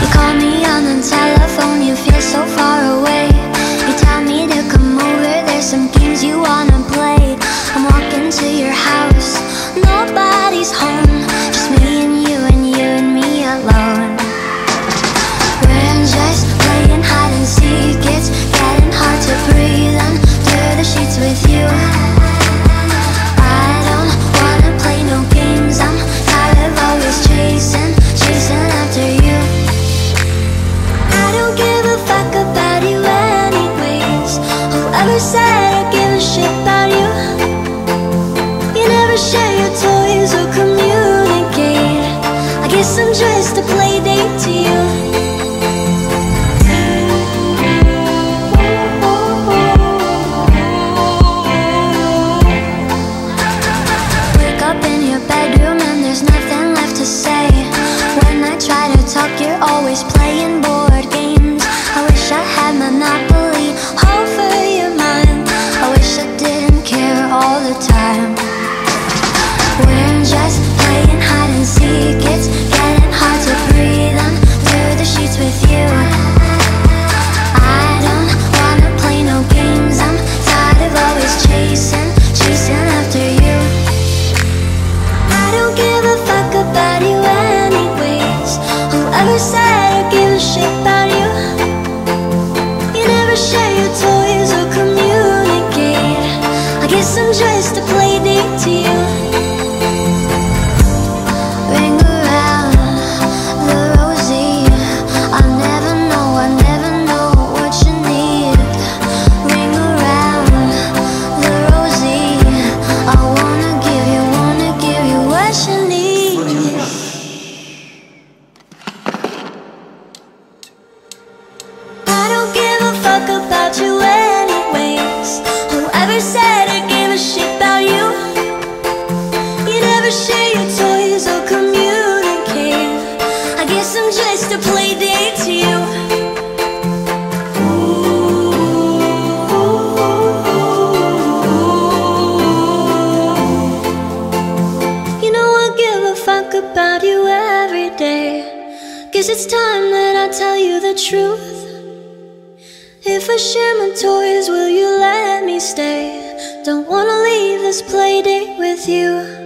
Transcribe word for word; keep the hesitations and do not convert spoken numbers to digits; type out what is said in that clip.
You call me on the telephone, you feel so far away. You tell me to come over, there's some games you wanna play. I'm walking to your house, nobody's home, just me and you and you and me alone. We're just playing hide and seek, it's getting hard to breathe under the sheets with you. I don't wanna play no games, I'm tired of always chasing, chasing after you. I don't give a fuck about you anyways. Whoever said I give a shit about you? You never share your toys or communicate. I guess I'm just a play date to you. Wake up in your bedroom and there's nothing left to say. When I try to talk, you're always playing board games. I wish I had Monopoly over your mind. I wish I didn't care all the time. We're just playing hide and seek, it's getting hard to breathe under the sheets with you. I don't wanna play no games, I'm tired of always chasing, chasing after you. I don't give a fuck about you anyways. Whoever said I give a shit about you? You never share your toys or communicate. I guess I'm just a play date to you. Ring around the rosy, I never know, I never know what you need. Ring around the rosy, I wanna give you, wanna give you what you need. I don't give a fuck about you anyways. Whoever said I gave a shit about you? You never share your toys or communicate. I guess I'm just a play date to you. You know I give a fuck about you every day. Guess it's time that I tell you the truth. If I share my toys, will you let me stay? Don't wanna leave this play date with you.